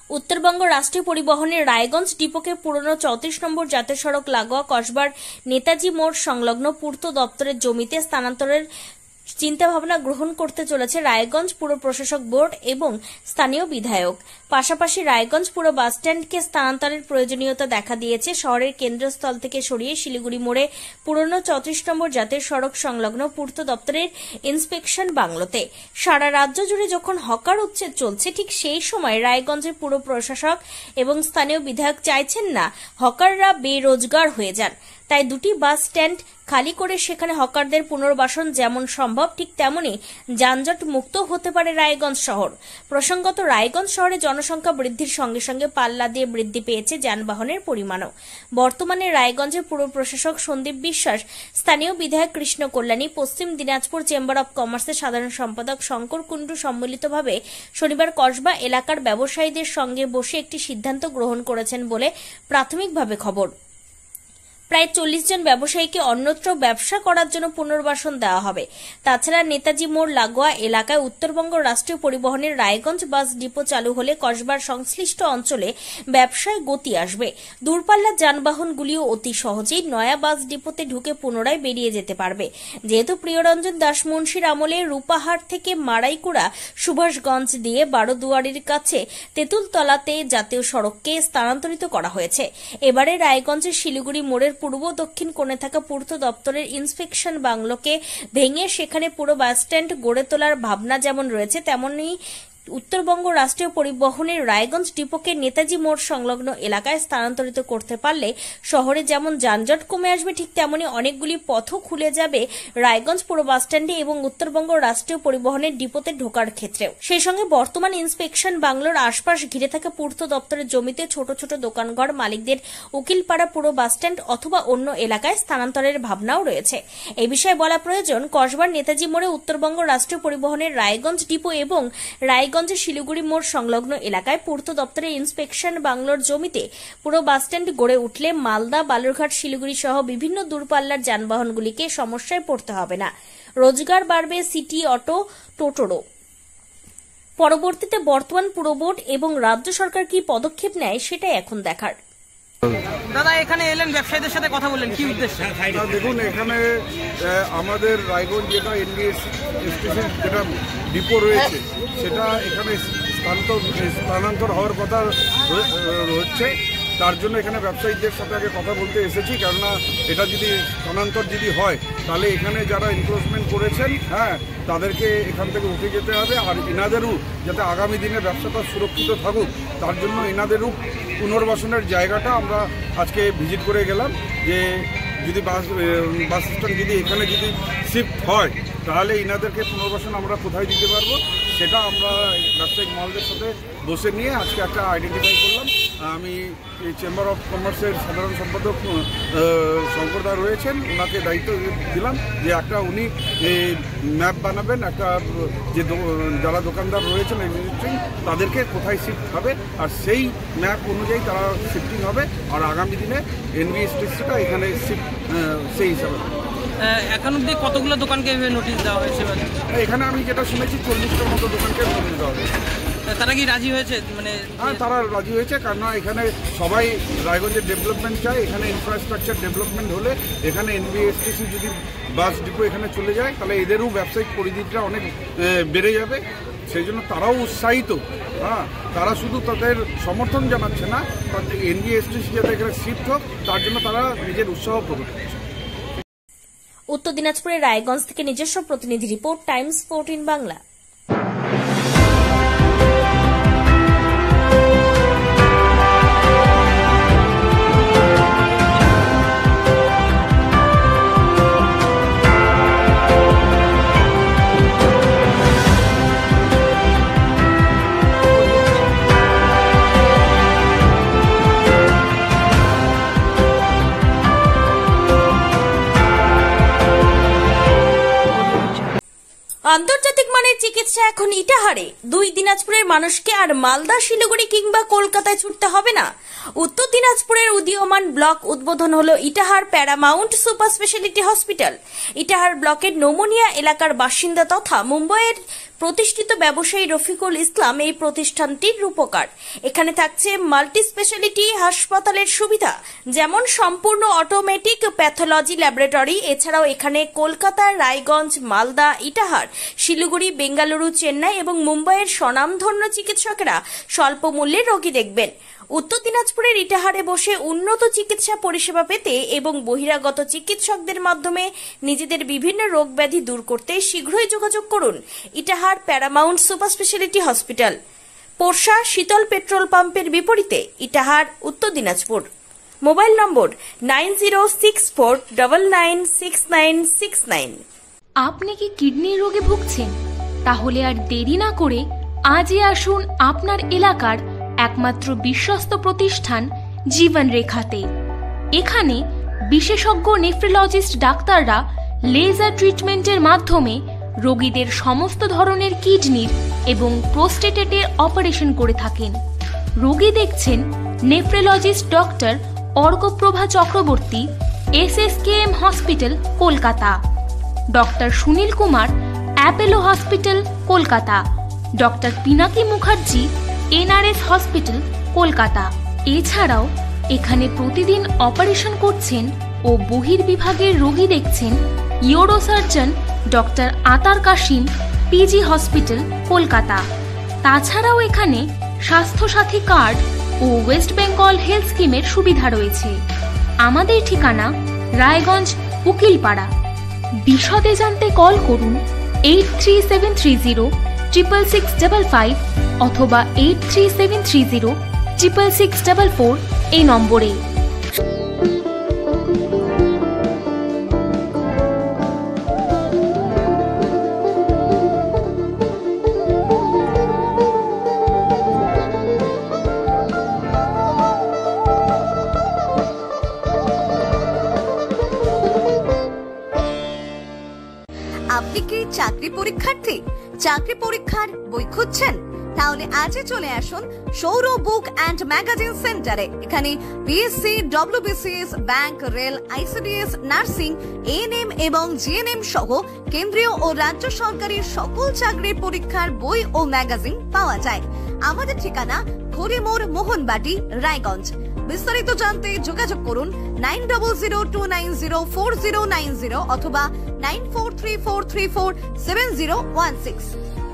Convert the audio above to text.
উত্তরবঙ্গ রাষ্ট্রীয় পরিবহনের রায়গঞ্জ ডিপোকে পুরনো 34 নম্বর জাতীয় সড়ক লাগোয়া কসবার নেতাজি মোড় সংলগ্ন পূর্ত দপ্তরের জমিতে স্থানান্তরের চিন্তাভাবনা গ্রহণ করতে চলেছে রায়গঞ্জ পুর প্রশাসক বোর্ড এবং স্থানীয় বিধায়ক। পাশাপাশি রায়গঞ্জ পুর বাসস্ট্যান্ডকে স্থানান্তরের প্রয়োজনীয়তা দেখা দিয়েছে শহরের কেন্দ্রস্থল থেকে সরিয়ে শিলিগুড়ি মোড়ে পুরনো 34 নম্বর জাতীয় সড়ক সংলগ্ন পূর্ত দপ্তরের ইন্সপেকশন বাংলোতে। সারা রাজ্য জুড়ে যখন হকার উচ্ছেদ চলছে, ঠিক সেই সময় রায়গঞ্জের পুর প্রশাসক এবং স্থানীয় বিধায়ক চাইছেন না হকাররা বেরোজগার হয়ে যান। তাই দুটি বাস স্ট্যান্ড খালি করে সেখানে হকারদের পুনর্বাসন যেমন সম্ভব, ঠিক তেমনি যানজট মুক্ত হতে পারে রায়গঞ্জ শহর। প্রসঙ্গত, রায়গঞ্জ শহরে জনসংখ্যা বৃদ্ধির সঙ্গে সঙ্গে পাল্লা দিয়ে বৃদ্ধি পেয়েছে যানবাহনের পরিমাণও। বর্তমানে রায়গঞ্জের পুর প্রশাসক সন্দীপ বিশ্বাস, স্থানীয় বিধায়ক কৃষ্ণ কল্যাণী, পশ্চিম দিনাজপুর চেম্বার অব কমার্সের সাধারণ সম্পাদক শঙ্কর কুণ্ডু সম্মিলিতভাবে শনিবার কসবা এলাকার ব্যবসায়ীদের সঙ্গে বসে একটি সিদ্ধান্ত গ্রহণ করেছেন বলে প্রাথমিকভাবে খবর। প্রায় 40 জন ব্যবসায়ীকে অন্যত্র ব্যবসা করার জন্য পুনর্বাসন দেওয়া হবে। তাছাড়া নেতাজি মোড় লাগোয়া এলাকায় উত্তরবঙ্গ রাষ্ট্রীয় পরিবহনের রায়গঞ্জ বাস ডিপো চালু হলে কসবার সংশ্লিষ্ট অঞ্চলে ব্যবসায় গতি আসবে। দূরপাল্লার যানবাহনগুলিও অতি সহজেই নয়া বাস ডিপোতে ঢুকে পুনরায় বেরিয়ে যেতে পারবে। যেহেতু প্রিয়রঞ্জন দাস মুন্সির আমলে রূপাহাট থেকে মারাইকুড়া সুভাষগঞ্জ দিয়ে বারোদুয়ারির কাছে তেঁতুলতলাতে জাতীয় সড়ককে স্থানান্তরিত করা হয়েছে। এবারে রায়গঞ্জের শিলিগুড়ি মোড়ের পূর্ব দক্ষিণ কোণে থাকা পূর্ত দপ্তরের ইন্সপেকশন বাংলোকে ভেঙে সেখানে পুরো বাসস্ট্যান্ড গড়ে তোলার ভাবনা যেমন রয়েছে, তেমনি উত্তরবঙ্গ রাষ্ট্রীয় পরিবহনের রায়গঞ্জ ডিপোকে নেতাজি মোড় সংলগ্ন এলাকায় স্থানান্তরিত করতে পারলে শহরে যেমন যানজট কমে আসবে, ঠিক তেমনি অনেকগুলি পথও খুলে যাবে রায়গঞ্জ পুরো বাসস্ট্যান্ডে এবং উত্তরবঙ্গ রাষ্ট্রীয় পরিবহনের ডিপোতে ঢোকার ক্ষেত্রেও। সেই সঙ্গে বর্তমান ইন্সপেকশন বাংলোর আশপাশ ঘিরে থাকা পূর্ত দপ্তরের জমিতে ছোট ছোট দোকানঘর মালিকদের উকিলপাড়া পুরো বাসস্ট্যান্ড অথবা অন্য এলাকায় স্থানান্তরের ভাবনাও রয়েছে। এই বিষয়ে বলা প্রয়োজন, কসবার নেতাজি মোড়ে উত্তরবঙ্গ রাষ্ট্রীয় পরিবহনের রায়গঞ্জ ডিপো এবং রায়গঞ্জ শিলিগুড়ি মোড় সংলগ্ন এলাকায় পূর্ত দপ্তরের ইন্সপেকশন বাংলোর জমিতে পুরো বাসস্ট্যান্ড গড়ে উঠলে মালদা, বালুরঘাট, শিলিগুড়ি সহ বিভিন্ন দূরপাল্লার যানবাহনগুলিকে সমস্যায় পড়তে হবে না। রোজগার বাড়বে সিটি অটো, টোটোরও। পরবর্তীতে বর্তমান পুর বোর্ড এবং রাজ্য সরকার কি পদক্ষেপ নেয় সেটাই এখন দেখার। দাদা, এখানে এলেন, ব্যবসায়ীদের সাথে কথা বললেন, কি উদ্দেশ্যে? দেখুন, এখানে আমাদের রায়গঞ্জ যেটা এনবিএস স্টেশন যেটা ডিপো রয়েছে, সেটা এখানে স্থানান্তর হওয়ার কথা হচ্ছে। তার জন্য এখানে ব্যবসায়ীদের সাথে আগে কথা বলতে এসেছি, কেননা এটা যদি স্থানান্তর যদি হয় তাহলে এখানে যারা এনক্রোচমেন্ট করেছেন, তাদেরকে এখান থেকে উঠে যেতে হবে। আর এনাদেরও যাতে আগামী দিনে ব্যবসাটা সুরক্ষিত থাকুক, তার জন্য এনাদেরও পুনর্বাসনের জায়গাটা আমরা আজকে ভিজিট করে গেলাম। যে যদি বাস স্ট্যান্ড যদি এখানে যদি শিফট হয় তাহলে এনাদেরকে পুনর্বাসন আমরা কোথায় দিতে পারবো, সেটা আমরা ব্যবসায়িক মহলদের সাথে বসে নিয়ে আজকে একটা আইডেন্টিফাই করলাম। আমি চেম্বার অফ কমার্সের সাধারণ সম্পাদক শঙ্করদা রয়েছেন, ওনাকে দায়িত্ব দিলাম যে একটা উনি ম্যাপ বানাবেন, একটা যে যারা দোকানদার রয়েছেন এক্সিস্টিং তাদেরকে কোথায় শিফট হবে, আর সেই ম্যাপ অনুযায়ী তারা শিফটিং হবে। আর আগামী দিনে এনবিএসটিসিটা এখানে শিফট সেই হিসাবে। এখন অব্দি কতগুলো দোকানকে নোটিশ দেওয়া হয়েছে? এখানে আমি যেটা শুনেছি 40টার মতো দোকানকে নোটিশ দেওয়া হয়েছে। তারা কি রাজি হয়েছে? হ্যাঁ, তারা রাজি হয়েছে, কারণ এখানে সবাই রায়গঞ্জের ডেভেলপমেন্ট চায়। এখানে ইনফ্রাস্ট্রাকচার ডেভেলপমেন্ট হলে এখানে এনবিএসটিসি যদি বাস ডিপো এখানে চলে যায় তাহলে এদেরও ব্যবসায়িক পরিধিটা অনেক বেড়ে যাবে। সেই জন্য তারাও উৎসাহিত। তারা শুধু তাদের সমর্থন জানাচ্ছে না, এনবিএসটিসি যাতে এখানে শিফট হোক তার জন্য তারা নিজের উৎসাহ প্রকাশ করছে। উত্তর দিনাজপুরের রায়গঞ্জ থেকে নিজস্ব প্রতিনিধি রিপোর্ট, টাইমস 14 বাংলা। আন্তর্জাতিক মানের চিকিৎসা এখন ইটাহারে। 2 দিনাজপুরের মানুষকে আর মালদা, শিলিগুড়ি কিংবা কলকাতায় ছুটতে হবে না। উত্তর দিনাজপুরের উদীয়মান ব্লক উদ্বোধন হলো Itahar paramount super speciality hospital. Itahar ব্লকের নোমোনিয়া এলাকার বাসিন্দা তথা মুম্বাইয়ের প্রতিষ্ঠিত ব্যবসায়ী রফিকুল ইসলাম এই প্রতিষ্ঠানটির রূপকার। এখানে থাকছে মাল্টি স্পেশালিটি হাসপাতালের সুবিধা, যেমন সম্পূর্ণ অটোমেটিক প্যাথোলজি ল্যাবরেটরি। এছাড়াও এখানে কলকাতা, রায়গঞ্জ, মালদা, ইটাহার, শিলিগুড়ি, বেঙ্গালুরু, চেন্নাই এবং মুম্বাইয়ের স্বনামধন্য চিকিৎসকেরা স্বল্প মূল্যে রোগী দেখবেন। উত্তর দিনাজপুরের ইটাহারে বসে উন্নত চিকিৎসা পরিষেবা পেতে এবং বহিরাগত চিকিৎসকদের মাধ্যমে নিজেদের বিভিন্ন রোগ ব্যাধি দূর করতে শীঘ্রই যোগাযোগ করুন Itahar paramount super speciality hospital, Porsha Sheetal petrol পাম্পের বিপরীতে, ইটাহার, উত্তর দিনাজপুর। মোবাইল নম্বর 9064996969। আপনি কি কিডনি রোগে ভুগছেন? তাহলে আর দেরি না করে আজই আসুন আপনার এলাকার একমাত্র বিশ্বস্ত প্রতিষ্ঠান জীবন রেখাতে। এখানে বিশেষজ্ঞ নেফ্রোলজিস্ট ডাক্তাররা লেজার ট্রিটমেন্টের মাধ্যমে রোগীদের সমস্ত ধরনের কিডনির এবং প্রোস্টেটের অপারেশন করে থাকেন। রোগী দেখছেন nephrologist doctor Arkaprabha Chakraborty, SSKM hospital, Kolkata; doctor Sunil Kumar, Apollo hospital, Kolkata; doctor Pinaki Mukherjee, NRS hospital, Kolkata. এছাড়াও এখানে প্রতিদিন অপারেশন করছেন ও বহির্বিভাগের রোগী দেখছেন ইউরোসার্জন ডক্টর আতার কাশিম, PG হসপিটাল, কলকাতা। তাছাড়াও এখানে স্বাস্থ্যসাথী কার্ড ও ওয়েস্ট বেঙ্গল হেলথ স্কিমের সুবিধা রয়েছে। আমাদের ঠিকানা রায়গঞ্জ, উকিলপাড়া। বিশদে জানতে কল করুন 8373066655 অথবা 8373066644 এই নম্বরে। আপনি কি চাকরি পরীক্ষার্থী? চাকরি পরীক্ষার বই খুঁজছেন? তাহলে আজই চলে আসুন সৌরভ বুক অ্যান্ড ম্যাগাজিন সেন্টারে। এখানে BSc, WBCS, bank, rail, ICDS, nursing, ANM এবং GNM সহ কেন্দ্রীয় ও রাজ্য সরকারের সকল চাকরির পরীক্ষার বই ও ম্যাগাজিন পাওয়া যায়। আমাদের ঠিকানা খড়িমোড়, মোহনবাটি, রায়গঞ্জ। বিস্তারিত জানতে যোগাযোগ করুন 9002904090 অথবা 9434347016।